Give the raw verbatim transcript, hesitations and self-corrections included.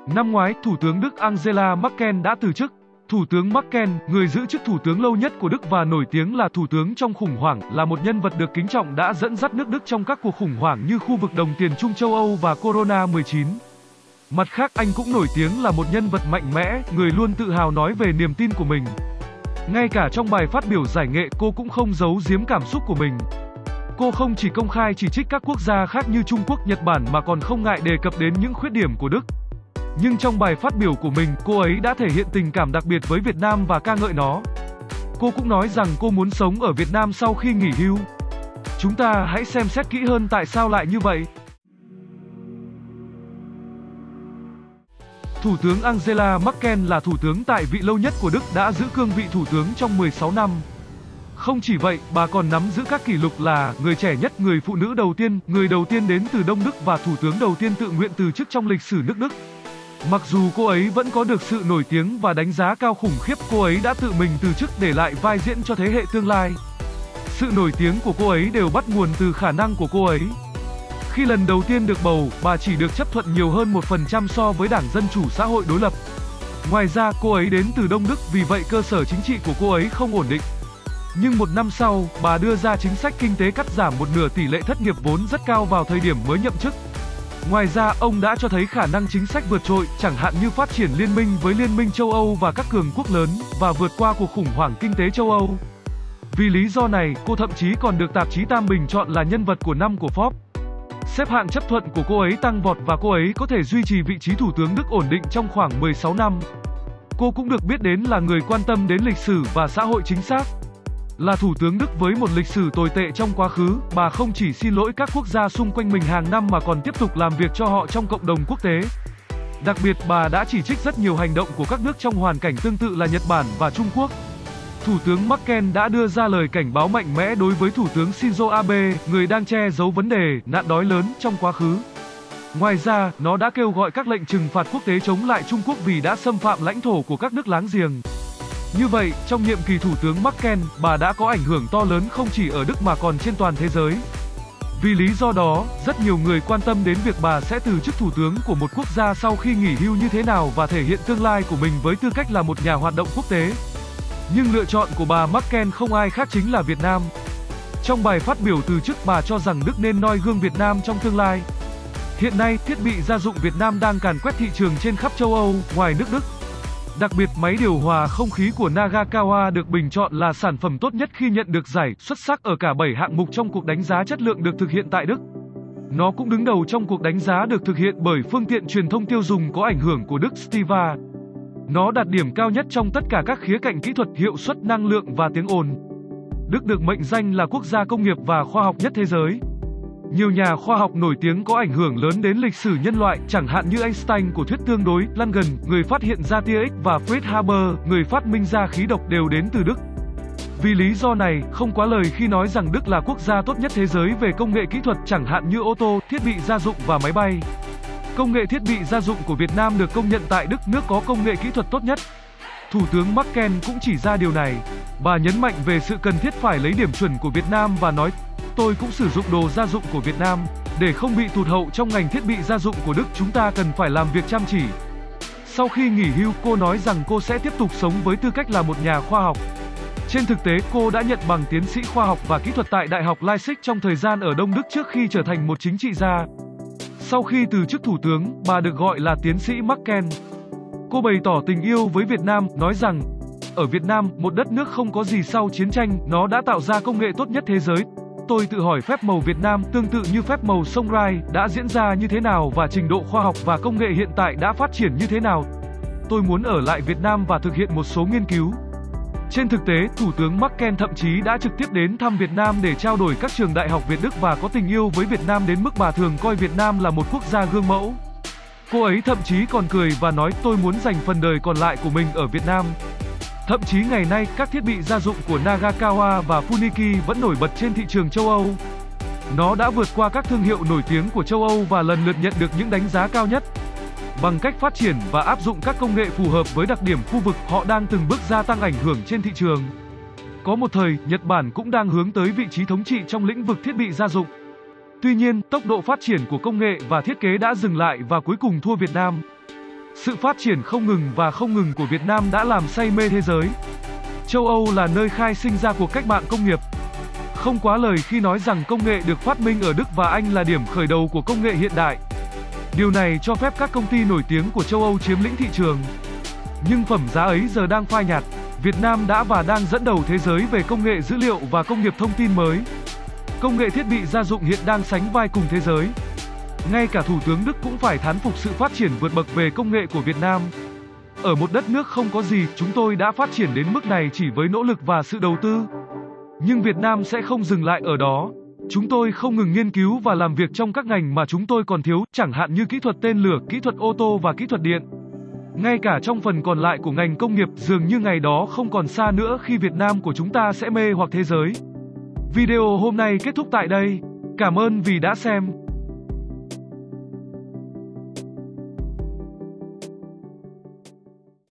Năm ngoái, Thủ tướng Đức Angela Merkel đã từ chức. Thủ tướng Merkel, người giữ chức thủ tướng lâu nhất của Đức và nổi tiếng là thủ tướng trong khủng hoảng, là một nhân vật được kính trọng đã dẫn dắt nước Đức trong các cuộc khủng hoảng như khu vực đồng tiền chung châu Âu và Corona mười chín. Mặt khác, anh cũng nổi tiếng là một nhân vật mạnh mẽ, người luôn tự hào nói về niềm tin của mình. Ngay cả trong bài phát biểu giải nghệ, cô cũng không giấu giếm cảm xúc của mình. Cô không chỉ công khai chỉ trích các quốc gia khác như Trung Quốc, Nhật Bản mà còn không ngại đề cập đến những khuyết điểm của Đức. Nhưng trong bài phát biểu của mình, cô ấy đã thể hiện tình cảm đặc biệt với Việt Nam và ca ngợi nó. Cô cũng nói rằng cô muốn sống ở Việt Nam sau khi nghỉ hưu. Chúng ta hãy xem xét kỹ hơn tại sao lại như vậy. Thủ tướng Angela Merkel là thủ tướng tại vị lâu nhất của Đức, đã giữ cương vị thủ tướng trong mười sáu năm. Không chỉ vậy, bà còn nắm giữ các kỷ lục là người trẻ nhất, người phụ nữ đầu tiên, người đầu tiên đến từ Đông Đức và thủ tướng đầu tiên tự nguyện từ chức trong lịch sử nước Đức. Mặc dù cô ấy vẫn có được sự nổi tiếng và đánh giá cao khủng khiếp, cô ấy đã tự mình từ chức để lại vai diễn cho thế hệ tương lai. Sự nổi tiếng của cô ấy đều bắt nguồn từ khả năng của cô ấy. Khi lần đầu tiên được bầu, bà chỉ được chấp thuận nhiều hơn một phần trăm so với Đảng Dân Chủ Xã hội đối lập. Ngoài ra, cô ấy đến từ Đông Đức, vì vậy cơ sở chính trị của cô ấy không ổn định. Nhưng một năm sau, bà đưa ra chính sách kinh tế cắt giảm một nửa tỷ lệ thất nghiệp vốn rất cao vào thời điểm mới nhậm chức. Ngoài ra, ông đã cho thấy khả năng chính sách vượt trội, chẳng hạn như phát triển liên minh với Liên minh châu Âu và các cường quốc lớn, và vượt qua cuộc khủng hoảng kinh tế châu Âu. Vì lý do này, cô thậm chí còn được tạp chí Time bình chọn là nhân vật của năm của Forbes. Xếp hạng chấp thuận của cô ấy tăng vọt và cô ấy có thể duy trì vị trí thủ tướng Đức ổn định trong khoảng mười sáu năm. Cô cũng được biết đến là người quan tâm đến lịch sử và xã hội chính xác. Là thủ tướng Đức với một lịch sử tồi tệ trong quá khứ, bà không chỉ xin lỗi các quốc gia xung quanh mình hàng năm mà còn tiếp tục làm việc cho họ trong cộng đồng quốc tế. Đặc biệt, bà đã chỉ trích rất nhiều hành động của các nước trong hoàn cảnh tương tự là Nhật Bản và Trung Quốc. Thủ tướng Merkel đã đưa ra lời cảnh báo mạnh mẽ đối với Thủ tướng Shinzo Abe, người đang che giấu vấn đề nạn đói lớn trong quá khứ. Ngoài ra, nó đã kêu gọi các lệnh trừng phạt quốc tế chống lại Trung Quốc vì đã xâm phạm lãnh thổ của các nước láng giềng. Như vậy, trong nhiệm kỳ Thủ tướng Merkel, bà đã có ảnh hưởng to lớn không chỉ ở Đức mà còn trên toàn thế giới. Vì lý do đó, rất nhiều người quan tâm đến việc bà sẽ từ chức thủ tướng của một quốc gia sau khi nghỉ hưu như thế nào và thể hiện tương lai của mình với tư cách là một nhà hoạt động quốc tế. Nhưng lựa chọn của bà Merkel không ai khác chính là Việt Nam. Trong bài phát biểu từ chức, bà cho rằng Đức nên noi gương Việt Nam trong tương lai. Hiện nay, thiết bị gia dụng Việt Nam đang càn quét thị trường trên khắp châu Âu, ngoài nước Đức. Đặc biệt, máy điều hòa không khí của Nagakawa được bình chọn là sản phẩm tốt nhất khi nhận được giải xuất sắc ở cả bảy hạng mục trong cuộc đánh giá chất lượng được thực hiện tại Đức. Nó cũng đứng đầu trong cuộc đánh giá được thực hiện bởi phương tiện truyền thông tiêu dùng có ảnh hưởng của Đức Stiva. Nó đạt điểm cao nhất trong tất cả các khía cạnh kỹ thuật, hiệu suất, năng lượng và tiếng ồn. Đức được mệnh danh là quốc gia công nghiệp và khoa học nhất thế giới. Nhiều nhà khoa học nổi tiếng có ảnh hưởng lớn đến lịch sử nhân loại, chẳng hạn như Einstein của thuyết tương đối, Langen, người phát hiện ra tia X và Fritz Haber, người phát minh ra khí độc đều đến từ Đức. Vì lý do này, không quá lời khi nói rằng Đức là quốc gia tốt nhất thế giới về công nghệ kỹ thuật, chẳng hạn như ô tô, thiết bị gia dụng và máy bay. Công nghệ thiết bị gia dụng của Việt Nam được công nhận tại Đức, nước có công nghệ kỹ thuật tốt nhất. Thủ tướng Merkel cũng chỉ ra điều này. Bà nhấn mạnh về sự cần thiết phải lấy điểm chuẩn của Việt Nam và nói, tôi cũng sử dụng đồ gia dụng của Việt Nam. Để không bị tụt hậu trong ngành thiết bị gia dụng của Đức, chúng ta cần phải làm việc chăm chỉ. Sau khi nghỉ hưu, cô nói rằng cô sẽ tiếp tục sống với tư cách là một nhà khoa học. Trên thực tế, cô đã nhận bằng tiến sĩ khoa học và kỹ thuật tại Đại học Leipzig trong thời gian ở Đông Đức trước khi trở thành một chính trị gia. Sau khi từ chức thủ tướng, bà được gọi là tiến sĩ Merkel. Cô bày tỏ tình yêu với Việt Nam, nói rằng, ở Việt Nam, một đất nước không có gì sau chiến tranh, nó đã tạo ra công nghệ tốt nhất thế giới. Tôi tự hỏi phép màu Việt Nam, tương tự như phép màu sông Rai, đã diễn ra như thế nào và trình độ khoa học và công nghệ hiện tại đã phát triển như thế nào. Tôi muốn ở lại Việt Nam và thực hiện một số nghiên cứu. Trên thực tế, Thủ tướng Merkel thậm chí đã trực tiếp đến thăm Việt Nam để trao đổi các trường đại học Việt Đức và có tình yêu với Việt Nam đến mức bà thường coi Việt Nam là một quốc gia gương mẫu. Cô ấy thậm chí còn cười và nói, tôi muốn dành phần đời còn lại của mình ở Việt Nam. Thậm chí ngày nay, các thiết bị gia dụng của Nagakawa và Funiki vẫn nổi bật trên thị trường châu Âu. Nó đã vượt qua các thương hiệu nổi tiếng của châu Âu và lần lượt nhận được những đánh giá cao nhất. Bằng cách phát triển và áp dụng các công nghệ phù hợp với đặc điểm khu vực, họ đang từng bước gia tăng ảnh hưởng trên thị trường. Có một thời, Nhật Bản cũng đang hướng tới vị trí thống trị trong lĩnh vực thiết bị gia dụng. Tuy nhiên, tốc độ phát triển của công nghệ và thiết kế đã dừng lại và cuối cùng thua Việt Nam. Sự phát triển không ngừng và không ngừng của Việt Nam đã làm say mê thế giới. Châu Âu là nơi khai sinh ra cuộc cách mạng công nghiệp. Không quá lời khi nói rằng công nghệ được phát minh ở Đức và Anh là điểm khởi đầu của công nghệ hiện đại. Điều này cho phép các công ty nổi tiếng của châu Âu chiếm lĩnh thị trường. Nhưng phẩm giá ấy giờ đang phai nhạt. Việt Nam đã và đang dẫn đầu thế giới về công nghệ dữ liệu và công nghiệp thông tin mới. Công nghệ thiết bị gia dụng hiện đang sánh vai cùng thế giới. Ngay cả Thủ tướng Đức cũng phải thán phục sự phát triển vượt bậc về công nghệ của Việt Nam. Ở một đất nước không có gì, chúng tôi đã phát triển đến mức này chỉ với nỗ lực và sự đầu tư. Nhưng Việt Nam sẽ không dừng lại ở đó. Chúng tôi không ngừng nghiên cứu và làm việc trong các ngành mà chúng tôi còn thiếu, chẳng hạn như kỹ thuật tên lửa, kỹ thuật ô tô và kỹ thuật điện. Ngay cả trong phần còn lại của ngành công nghiệp, dường như ngày đó không còn xa nữa khi Việt Nam của chúng ta sẽ mê hoặc thế giới. Video hôm nay kết thúc tại đây. Cảm ơn vì đã xem.